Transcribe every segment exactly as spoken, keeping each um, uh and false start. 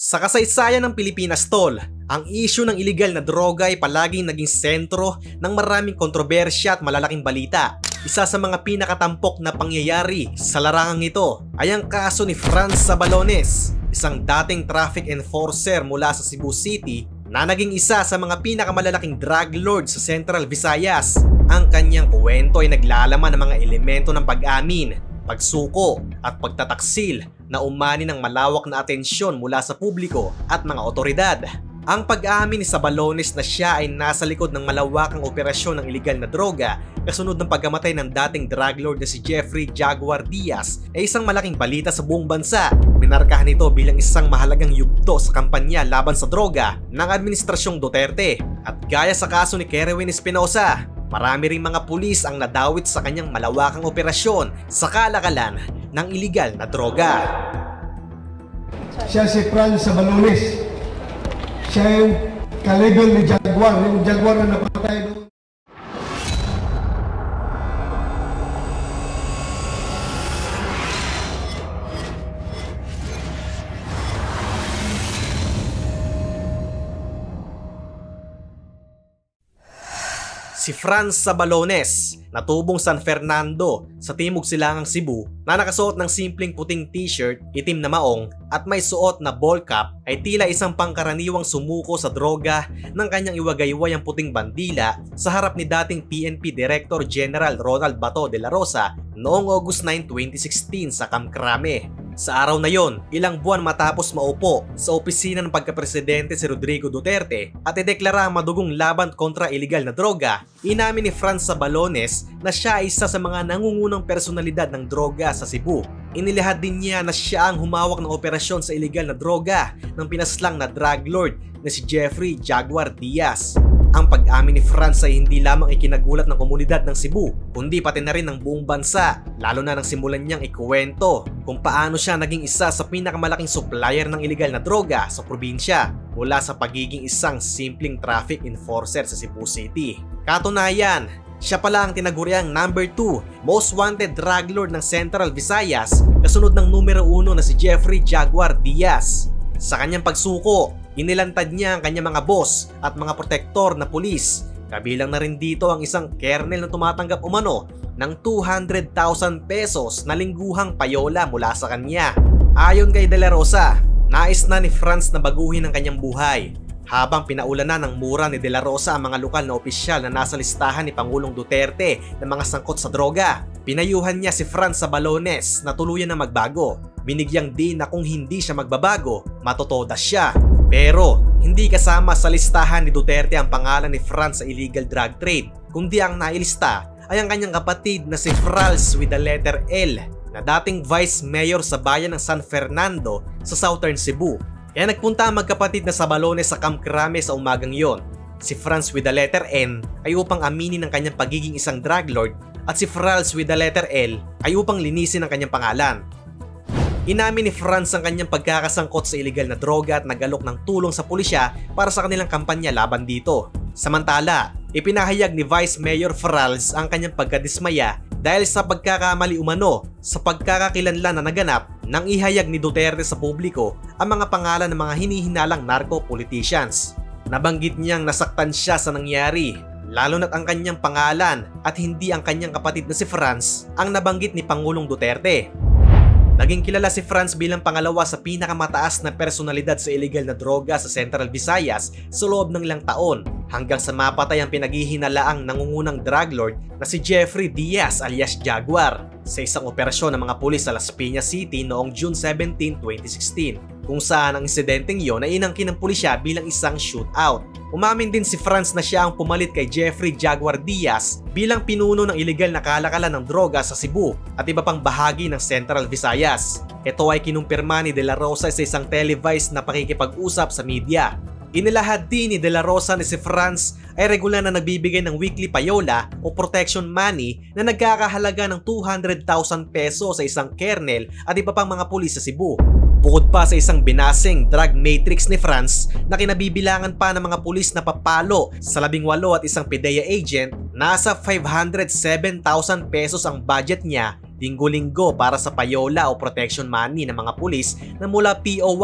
Sa kasaysayan ng Pilipinas, tol, ang issue ng iligal na droga ay palaging naging sentro ng maraming kontrobersya at malalaking balita. Isa sa mga pinakatampok na pangyayari sa larangang ito ay ang kaso ni Franz Sabalones, isang dating traffic enforcer mula sa Cebu City na naging isa sa mga pinakamalalaking drug lord sa Central Visayas. Ang kanyang kwento ay naglalaman ng mga elemento ng pag-amin, pagsuko at pagtataksil na umani ng malawak na atensyon mula sa publiko at mga otoridad. Ang pag-aamin ni Sabalones na siya ay nasa likod ng malawakang operasyon ng iligal na droga kasunod ng pagkamatay ng dating drug lord na si Jeffrey Jaguar Diaz ay isang malaking balita sa buong bansa. Minarkahan ito bilang isang mahalagang yugto sa kampanya laban sa droga ng Administrasyong Duterte. At gaya sa kaso ni Kerwin Espinosa, marami ring mga pulis ang nadawit sa kanyang malawakang operasyon sa kalakalan ng iligal na droga. Siya si Franz Sabalones. Siya yung ka-legal ni Jaguar, yung Jaguar na napatay doon. Si Franz Sabalones, natubong San Fernando sa timog silangang Cebu, na nakasuot ng simpleng puting t-shirt, itim na maong at may suot na ball cap, ay tila isang pangkaraniwang sumuko sa droga ng kanyang iwagayway ang puting bandila sa harap ni dating P N P Director General Ronald Bato de la Rosa noong August nine, twenty sixteen sa Camp Crame. Sa araw na yon, ilang buwan matapos maupo sa opisina ng pagkapresidente si Rodrigo Duterte at ideklara ang madugong laban kontra iligal na droga, inamin ni Franz Sabalones na siya ay isa sa mga nangungunang personalidad ng droga sa Cebu. Inilahad din niya na siya ang humawak ng operasyon sa iligal na droga ng pinaslang na drug lord na si Jeffrey Jaguar Diaz. Ang pag-amin ni Franz ay hindi lamang ikinagulat ng komunidad ng Cebu, kundi pati na rin ng buong bansa, lalo na nang simulan niyang ikuwento kung paano siya naging isa sa pinakamalaking supplier ng iligal na droga sa probinsya mula sa pagiging isang simpleng traffic enforcer sa Cebu City. Katunayan, siya pala ang tinaguriang number two most wanted drug lord ng Central Visayas kasunod ng numero uno na si Jeffrey Jaguar Diaz. Sa kanyang pagsuko, inilantad niya ang kanyang mga boss at mga protektor na pulis. Kabilang na rin dito ang isang kernel na tumatanggap umano ng two hundred thousand pesos na lingguhang payola mula sa kanya. Ayon kay De La Rosa, nais na ni Franz na baguhin ang kanyang buhay. Habang pinaulanan ng mura ni De La Rosa ang mga lokal na opisyal na nasa listahan ni Pangulong Duterte ng mga sangkot sa droga, pinayuhan niya si Franz Sabalones na tuluyan na magbago. Binigyang din na kung hindi siya magbabago, matotodas siya. Pero hindi kasama sa listahan ni Duterte ang pangalan ni Franz sa illegal drug trade, kundi ang nailista ay ang kanyang kapatid na si Franz with the letter L na dating vice mayor sa bayan ng San Fernando sa Southern Cebu. Kaya nagpunta ang magkapatid na Sabalones sa Camp Crame sa umagang yon. Si Franz with the letter N ay upang aminin ang kanyang pagiging isang drug lord at si Franz with the letter L ay upang linisin ang kanyang pangalan. Inamin ni Franz ang kanyang pagkakasangkot sa iligal na droga at nagalok ng tulong sa pulisya para sa kanilang kampanya laban dito. Samantala, ipinahayag ni Vice Mayor Franz ang kanyang pagkadismaya dahil sa pagkakamali umano sa pagkakakilanlan na naganap nang ihayag ni Duterte sa publiko ang mga pangalan ng mga hinihinalang narco-politicians. Nabanggit niyang nasaktan siya sa nangyari, lalo na't ang kanyang pangalan at hindi ang kanyang kapatid na si Franz ang nabanggit ni Pangulong Duterte. Naging kilala si Franz bilang pangalawa sa pinakamataas na personalidad sa iligal na droga sa Central Visayas sa loob ng ilang taon hanggang sa mapatay ang pinaghihinalaang nangungunang drug lord na si Jeffrey Diaz alias Jaguar sa isang operasyon ng mga pulis sa Las Piñas City noong June seventeen, twenty sixteen, kung saan ang insidenteng yon ay inangkin ng pulisya bilang isang shootout. Umamin din si Franz na siya ang pumalit kay Jeffrey Jaguar Diaz bilang pinuno ng iligal na kalakalan ng droga sa Cebu at iba pang bahagi ng Central Visayas. Ito ay kinumpirma ni De La Rosa sa isang televised na pakikipag-usap sa media. Inilahad din ni De La Rosa na si Franz ay regular na nagbibigay ng weekly payola o protection money na nagkakahalaga ng two hundred thousand peso sa isang kernel at iba pang mga pulis sa Cebu. Bukod pa sa isang binasing drug matrix ni Franz na kinabibilangan pa ng mga pulis na papalo sa labing walo at isang PIDEA agent, nasa five hundred seven thousand pesos ang budget niya linggo-linggo para sa payola o protection money ng mga pulis na mula P O one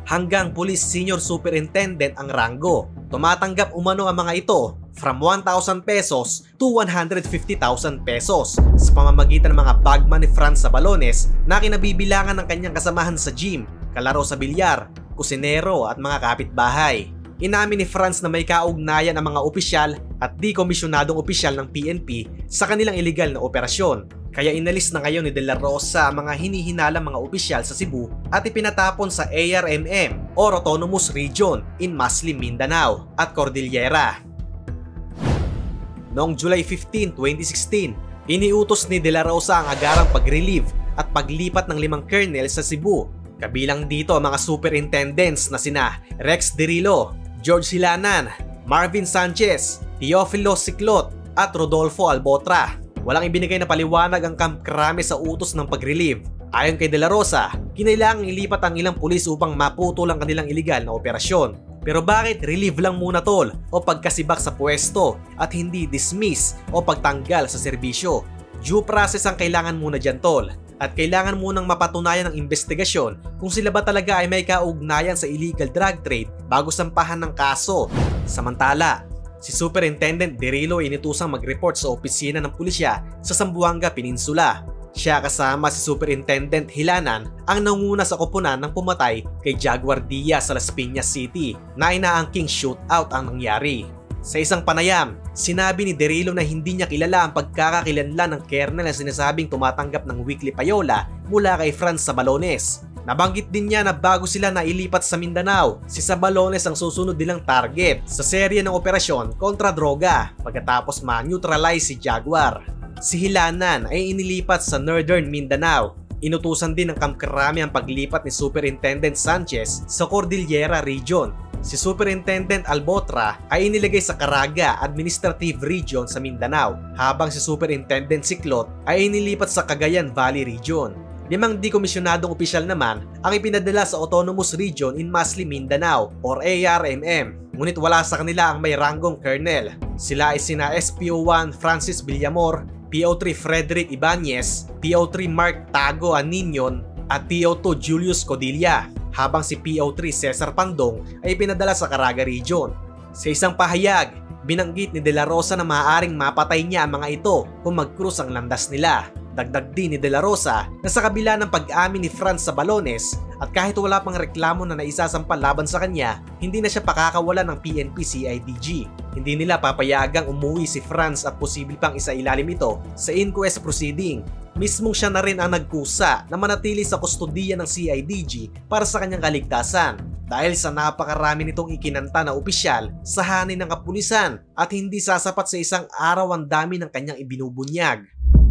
hanggang Police Senior Superintendent ang ranggo. Tumatanggap umano ang mga ito from one thousand pesos to one hundred fifty thousand pesos sa pamamagitan ng mga bagman ni Franz Sabalones na kinabibilangan ng kanyang kasamahan sa gym, kalaro sa bilyar, kusinero at mga kapitbahay. Inamin ni Franz na may kaugnayan ang mga opisyal at di komisyonadong opisyal ng P N P sa kanilang iligal na operasyon. Kaya inalis na ngayon ni De La Rosa ang mga hinihinalang mga opisyal sa Cebu at ipinatapon sa A R M M or Autonomous Region in Muslim Mindanao at Cordillera. Noong July fifteenth, twenty sixteen, iniutos ni De La Rosa ang agarang pag-relieve at paglipat ng limang colonel sa Cebu. Kabilang dito ang mga superintendents na sina Rex Dirillo, George Hilanan, Marvin Sanchez, Teofilo Siclot at Rodolfo Albotra. Walang ibinigay na paliwanag ang Camp Crame sa utos ng pag-relieve. Ayon kay De La Rosa, kinailangang ilipat ang ilang pulis upang maputol ang kanilang iligal na operasyon. Pero bakit relieve lang muna tol o pagkasibak sa pwesto at hindi dismiss o pagtanggal sa serbisyo? Due process ang kailangan muna dyan tol. At kailangan munang mapatunayan ng investigasyon kung sila ba talaga ay may kaugnayan sa illegal drug trade bago sampahan ng kaso. Samantala, si Superintendent Dirillo ay inutusang mag-report sa opisina ng pulisya sa Zamboanga Peninsula. Siya kasama si Superintendent Hilanan ang nanguna sa koponan ng pumatay kay Jaguar Diaz sa Las Piñas City na inaangking shootout ang nangyari. Sa isang panayam, sinabi ni Dirillo na hindi niya kilala ang pagkakakilanlan ng kernel na sinasabing tumatanggap ng weekly payola mula kay Franz Sabalones. Nabanggit din niya na bago sila nailipat sa Mindanao, si Sabalones ang susunod nilang target sa serye ng operasyon kontra droga pagkatapos ma-neutralize si Jaguar. Si Hilanan ay inilipat sa Northern Mindanao. Inutusan din ng Camp Crame ang paglipat ni Superintendent Sanchez sa Cordillera Region. Si Superintendent Albotra ay inilagay sa Caraga Administrative Region sa Mindanao, habang si Superintendent Siclot ay inilipat sa Cagayan Valley Region. Limang dikomisyonadong opisyal naman ang ipinadala sa Autonomous Region in Muslim Mindanao or A R M M, ngunit wala sa kanila ang may ranggong colonel. Sila ay sina S P O one Francis Villamor, P O three Frederick Ibanez, P O three Mark Tago Aninion at P O two Julius Codilla, habang si P O three Cesar Pandong ay pinadala sa Caraga Region. Sa isang pahayag, binanggit ni De La Rosa na maaaring mapatay niya ang mga ito kung mag-cruise ang landas nila. Dagdag din ni De La Rosa na sa kabila ng pag-amin ni Franz Sabalones at kahit wala pang reklamo na naisasampal laban sa kanya, hindi na siya pakakawalan ng P N P C I D G. Hindi nila papayagang umuwi si Franz at posible pang isailalim ito sa inquest proceeding. Mismong siya na rin ang nagkusa na manatili sa kustodiya ng C I D G para sa kanyang kaligtasan dahil sa napakarami nitong ikinanta na opisyal sa hanay ng kapulisan at hindi sasapat sa isang araw ang dami ng kanyang ibinubunyag.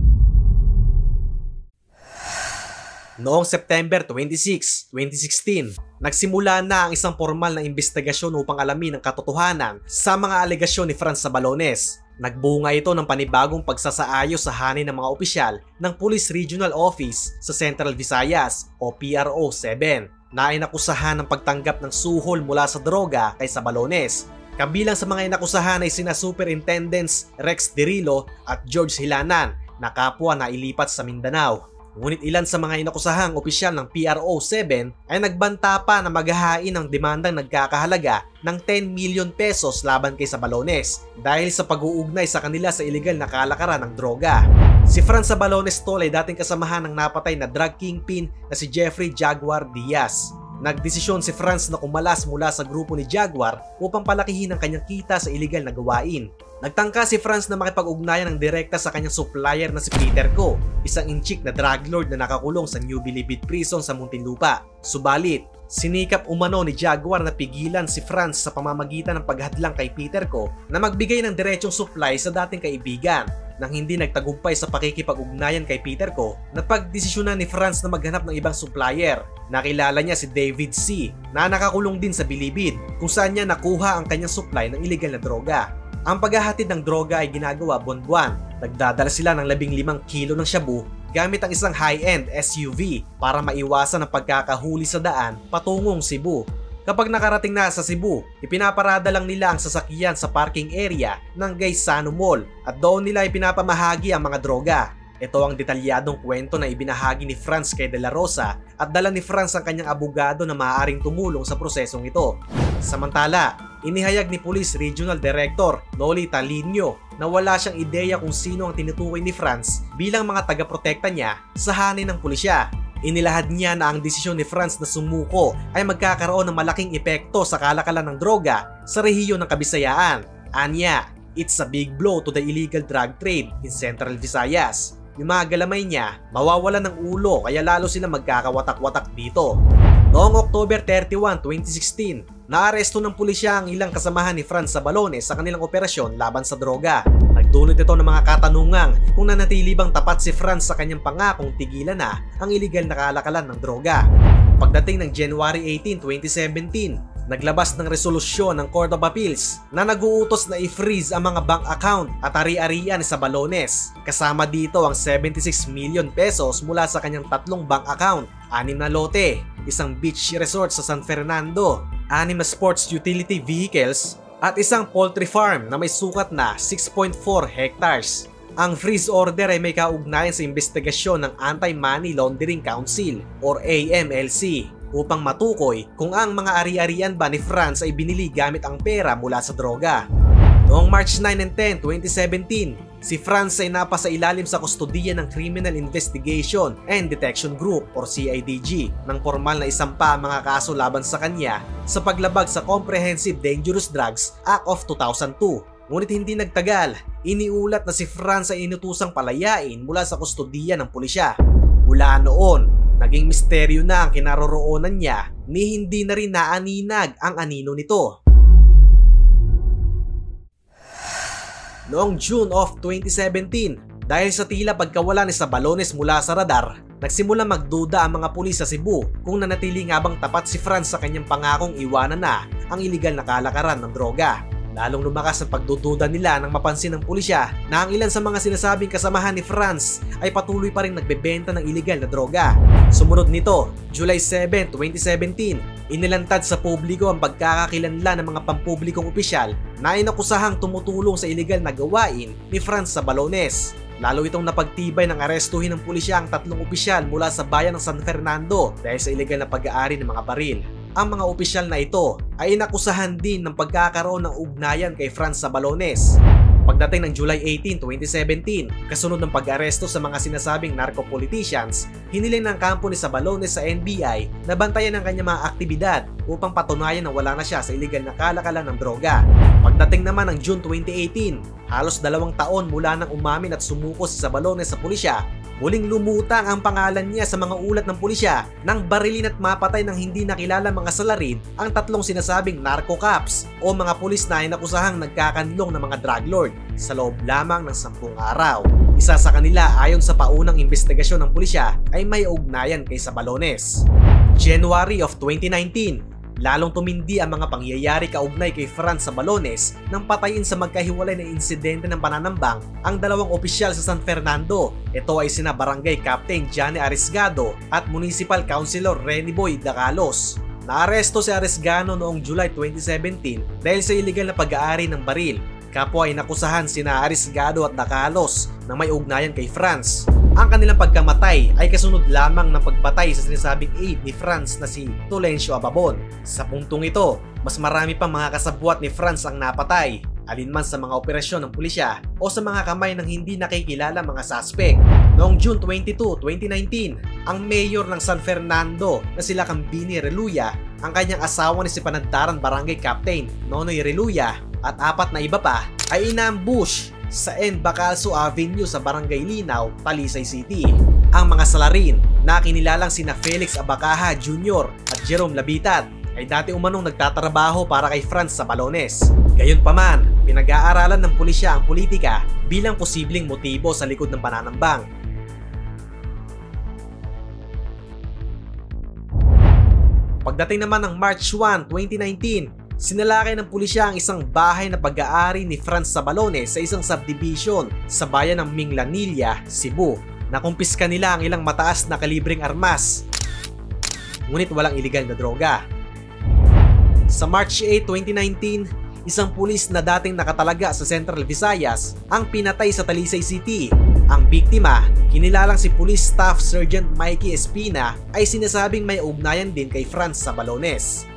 Noong September twenty-sixth, twenty sixteen, nagsimula na ang isang formal na investigasyon upang alamin ang katotohanan sa mga alegasyon ni Franz Sabalones. Nagbunga ito ng panibagong pagsasaayos sa hanay ng mga opisyal ng Police Regional Office sa Central Visayas o P R O seven na inakusahan ng pagtanggap ng suhol mula sa droga kay Sabalones. Kabilang sa mga inakusahan ay sina Superintendents Rex Dirillo at George Hilanan na kapwa na ilipat sa Mindanao. Ngunit ilan sa mga inakusahang opisyal ng P R O seven ay nagbanta pa na maghahain ng demandang nagkakahalaga ng ten million pesos laban kay Sabalones dahil sa pag-uugnay sa kanila sa iligal na kalakaran ng droga. Si Franz Sabalones tol ay dating kasamahan ng napatay na drug kingpin na si Jeffrey Jaguar Diaz. Nagdesisyon si Franz na kumalas mula sa grupo ni Jaguar upang palakihin ang kanyang kita sa iligal na gawain. Nagtangka si Franz na makipag-ugnayan ng direkta sa kanyang supplier na si Peter Co, isang inchik na drug lord na nakakulong sa New Bilibid Prison sa Muntinlupa. Subalit, sinikap umano ni Jaguar na pigilan si Franz sa pamamagitan ng paghadlang kay Peter Co na magbigay ng diretsong supply sa dating kaibigan. Nang hindi nagtagumpay sa pakikipag-ugnayan kay Peter Co, napagdesisyonan ni Franz na maghanap ng ibang supplier. Nakilala niya si David C na nakakulong din sa Bilibid kung saan niya nakuha ang kanyang supply ng iligal na droga. Ang paghahatid ng droga ay ginagawa buwan-buwan. Nagdadala sila ng labing limang kilo ng shabu gamit ang isang high-end S U V para maiwasan ang pagkakahuli sa daan patungong Cebu. Kapag nakarating na sa Cebu, ipinaparada lang nila ang sasakyan sa parking area ng Gaisano Mall at doon nila ipinapamahagi ang mga droga. Ito ang detalyadong kwento na ibinahagi ni Franz kay De La Rosa at dala ni Franz ang kanyang abogado na maaaring tumulong sa prosesong ito. Samantala, inihayag ni Police Regional Director Noli Talinio na wala siyang ideya kung sino ang tinutukoy ni Franz bilang mga taga-protekta niya sa hanay ng pulisya. Inilahad niya na ang desisyon ni Franz na sumuko ay magkakaroon ng malaking epekto sa kalakalan ng droga sa rehiyon ng Kabisayaan. Anya, it's a big blow to the illegal drug trade in Central Visayas. Yung mga galamay niya, mawawalan ng ulo kaya lalo sila magkakawatak-watak dito. Noong October thirty-first, twenty sixteen, naaresto ng pulisya ang ilang kasamahan ni Franz Sabalones sa kanilang operasyon laban sa droga. Nagdulot ito ng mga katanungang kung nanatili bang tapat si Franz sa kanyang pangakong tigilan na ang iligal na kalakalan ng droga. Pagdating ng January eighteenth, twenty seventeen, naglabas ng resolusyon ng Court of Appeals na nag-uutos na i-freeze ang mga bank account at ari-arian ni Sabalones. Kasama dito ang seventy-six million pesos mula sa kanyang tatlong bank account, anim na lote, isang beach resort sa San Fernando, anim na sports utility vehicles, at isang poultry farm na may sukat na six point four hectares. Ang freeze order ay may kaugnayan sa investigasyon ng Anti-Money Laundering Council or A M L C upang matukoy kung ang mga ari-arian ba ni Franz ay binili gamit ang pera mula sa droga. Noong March nine and ten, twenty seventeen, si Franz ay napasa ilalim sa kustodiya ng Criminal Investigation and Detection Group or C I D G nang formal na isampa ang mga kaso laban sa kanya sa paglabag sa Comprehensive Dangerous Drugs Act of two thousand two. Ngunit hindi nagtagal, iniulat na si Franz ay inutusang palayain mula sa kustodiya ng pulisya. Mula noon, naging misteryo na ang kinaroroonan niya ni hindi na rin naaninag ang anino nito. Noong June of twenty seventeen, dahil sa tila pagkawala ni Sabalones mula sa radar, nagsimula magduda ang mga pulis sa Cebu kung nanatili nga bang tapat si Franz sa kanyang pangakong iwanan na ang iligal na kalakaran ng droga. Lalong lumakas ang pagdududa nila nang mapansin ng pulisya na ang ilan sa mga sinasabing kasamahan ni Franz ay patuloy pa rin nagbebenta ng iligal na droga. Sumunod nito, July seventh, twenty seventeen, inilantad sa publiko ang pagkakakilanlan ng mga pampublikong opisyal na inakusahang tumutulong sa iligal na gawain ni Franz Sabalones. Lalo itong napagtibay ng arestuhin ng pulisya ang tatlong opisyal mula sa bayan ng San Fernando dahil sa iligal na pag-aari ng mga baril. Ang mga opisyal na ito ay inakusahan din ng pagkakaroon ng ugnayan kay Franz Sabalones. Pagdating ng July eighteenth, twenty seventeen, kasunod ng pag-aresto sa mga sinasabing narco-politicians, hiniling ng kampo ni Sabalones sa N B I na bantayan ang kanyang mga aktibidad upang patunayan na wala na siya sa iligal na kalakalan ng droga. Pagdating naman ng June twenty eighteen, halos dalawang taon mula nang umamin at sumuko si Sabalones sa pulisya, muling lumutang ang pangalan niya sa mga ulat ng pulisya nang barilin at mapatay ng hindi nakilala mga salarin ang tatlong sinasabing narco cops o mga pulis na inakusahang nagkakanlong ng mga drug lord sa loob lamang ng sampung araw. Isa sa kanila ayon sa paunang investigasyon ng pulisya ay may ugnayan kay Sabalones. January of twenty nineteen, lalong tumindi ang mga pangyayari kaugnay kay Franz Sabalones nang patayin sa magkahiwalay na insidente ng pananambang ang dalawang opisyal sa San Fernando. Ito ay sina Barangay Captain Johnny Arisgado at Municipal Councilor Renny Boy Dacalos. Naaresto si Arisgado noong July twenty seventeen dahil sa iligal na pag-aari ng baril. Kapwa ay nakusahan sina Arisgado at Dacalos na may ugnayan kay Franz. Ang kanilang pagkamatay ay kasunod lamang ng pagpatay sa sinasabing aide ni Franz na si Tolencio Ababon. Sa puntong ito, mas marami pang mga kasabwat ni Franz ang napatay, alinman sa mga operasyon ng pulisya o sa mga kamay ng hindi nakikilala mga suspect. Noong June twenty-second, twenty nineteen, ang mayor ng San Fernando na sila Cambini Reluya, ang kanyang asawa ni si Panagtaran Barangay Captain Nonoy Reluya at apat na iba pa ay inambush sa N. Bacalso Avenue sa Barangay Linaw, Talisay City. Ang mga salarin na kinilalang sina Felix Abacaja Junior at Jerome Labitat ay dati umanong nagtatrabaho para kay Franz Sabalones. Gayunpaman, pinag-aaralan ng pulisya ang politika bilang posibleng motibo sa likod ng pananambang. Pagdating naman ng March first, twenty nineteen, sinalakay ng pulisya ang isang bahay na pag-aari ni Franz Sabalones sa isang subdivision sa bayan ng Minglanilla, Cebu. Nakumpiska nila ang ilang mataas na kalibreng armas, ngunit walang iligal na droga. Sa March eighth, twenty nineteen, isang pulis na dating nakatalaga sa Central Visayas ang pinatay sa Talisay City. Ang biktima, kinilalang si Police Staff Sergeant Mikey Espina, ay sinasabing may ugnayan din kay Franz Sabalones.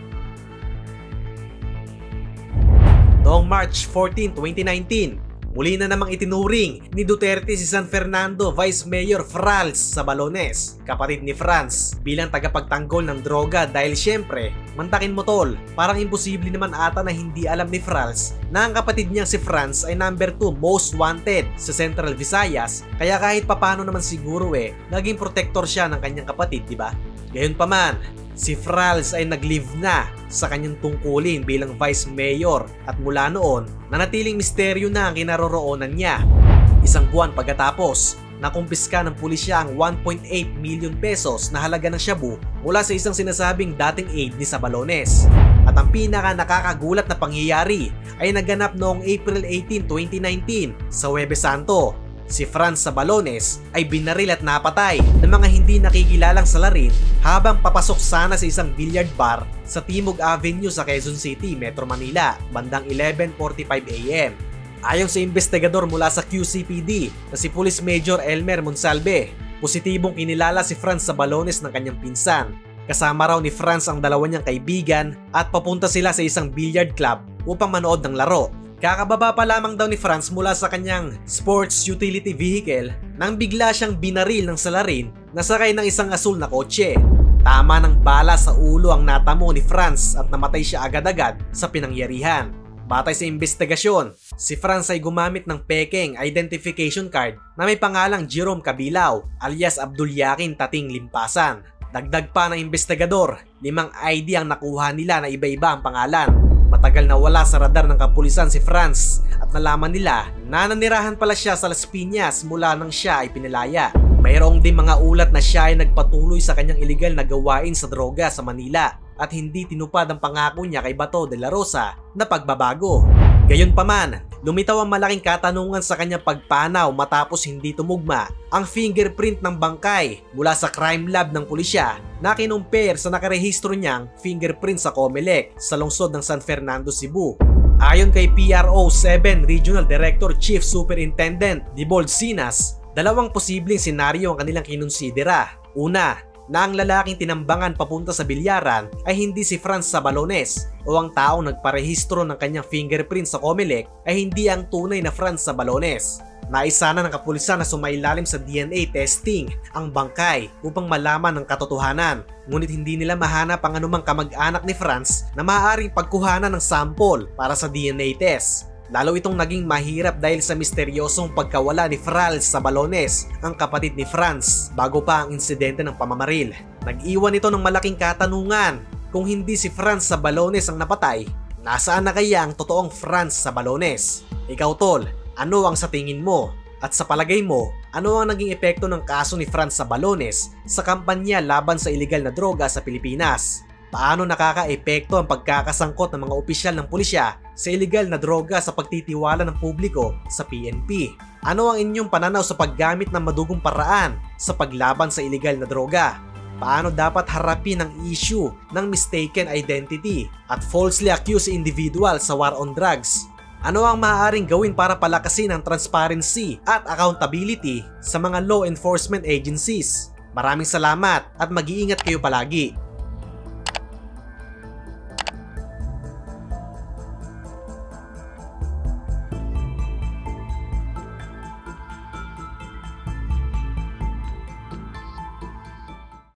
Noong March fourteen, twenty nineteen, muli na namang itinuring ni Duterte si San Fernando Vice Mayor Franz Sabalones, kapatid ni Franz, bilang tagapagtanggol ng droga dahil syempre, mantakin mo tol, parang imposible naman ata na hindi alam ni Franz na ang kapatid niyang si Franz ay number two most wanted sa Central Visayas, kaya kahit papano naman siguro eh, naging protector siya ng kanyang kapatid, diba? Gayunpaman, si Franz ay nag-leave na sa kanyang tungkulin bilang Vice Mayor at mula noon, nanatiling misteryo na ang kinaroroonan niya. Isang buwan pagkatapos, nakumpiska ng pulisya ang one point eight million pesos na halaga ng shabu mula sa isang sinasabing dating aide ni Sabalones. At ang pinaka nakakagulat na pangyayari ay naganap noong April eighteen, twenty nineteen sa Huwebes Santo. Si Franz Sabalones ay binaril at napatay ng mga hindi nakikilalang salarin habang papasok sana sa isang billiard bar sa Timog Avenue sa Quezon City, Metro Manila, bandang eleven forty-five a m Ayon sa investigador mula sa Q C P D na si Police Major Elmer Monsalve, positibong kinilala si Franz Sabalones ng kanyang pinsan. Kasama raw ni Franz ang dalawa niyang kaibigan at papunta sila sa isang billiard club upang manood ng laro. Kakababa pa lamang daw ni Franz mula sa kanyang sports utility vehicle nang bigla siyang binaril ng salarin na sakay ng isang asul na kotse. Tama ng bala sa ulo ang natamo ni Franz at namatay siya agad-agad sa pinangyarihan. Batay sa investigasyon, si Franz ay gumamit ng pekeng identification card na may pangalang Jerome Cabilao alias Abdul Yakin Tating Limpasan. Dagdag pa ng investigador, limang I D ang nakuha nila na iba-iba ang pangalan. Matagal na wala sa radar ng kapulisan si Franz at nalaman nila na nanirahan pala siya sa Las Piñas mula nang siya ay pinalaya. Mayroong din mga ulat na siya ay nagpatuloy sa kanyang iligal na gawain sa droga sa Manila at hindi tinupad ang pangako niya kay Bato de la Rosa na pagbabago. Gayunpaman, lumitaw ang malaking katanungan sa kanyang pagpanaw matapos hindi tumugma ang fingerprint ng bangkay mula sa crime lab ng pulisya na kinumpir sa nakarehistro niyang fingerprint sa COMELEC sa lungsod ng San Fernando, Cebu. Ayon kay P R O seven Regional Director Chief Superintendent Dibold Sinas, dalawang posibleng senaryo ang kanilang kinonsidera. Una, na ang lalaking tinambangan papunta sa bilyaran ay hindi si Franz Sabalones o ang taong nagparehistro ng kanyang fingerprint sa COMELEC ay hindi ang tunay na Franz Sabalones. Naisa na ng kapulisan na sumailalim sa D N A testing ang bangkay upang malaman ang katotohanan, ngunit hindi nila mahanap ang anumang kamag-anak ni Franz na maaaring pagkuhanan ng sample para sa D N A test. Lalo itong naging mahirap dahil sa misteryosong pagkawala ni Franz Sabalones, ang kapatid ni Franz, bago pa ang insidente ng pamamaril. Nag-iwan ito ng malaking katanungan, kung hindi si Franz Sabalones ang napatay, nasaan na kaya ang totoong Franz Sabalones? Ikaw tol, ano ang sa tingin mo? At sa palagay mo, ano ang naging epekto ng kaso ni Franz Sabalones sa kampanya laban sa iligal na droga sa Pilipinas? Paano nakaka-epekto ang pagkakasangkot ng mga opisyal ng pulisya sa iligal na droga sa pagtitiwala ng publiko sa P N P? Ano ang inyong pananaw sa paggamit ng madugong paraan sa paglaban sa iligal na droga? Paano dapat harapin ang issue ng mistaken identity at falsely accused individual sa war on drugs? Ano ang maaaring gawin para palakasin ang transparency at accountability sa mga law enforcement agencies? Maraming salamat at mag-iingat kayo palagi.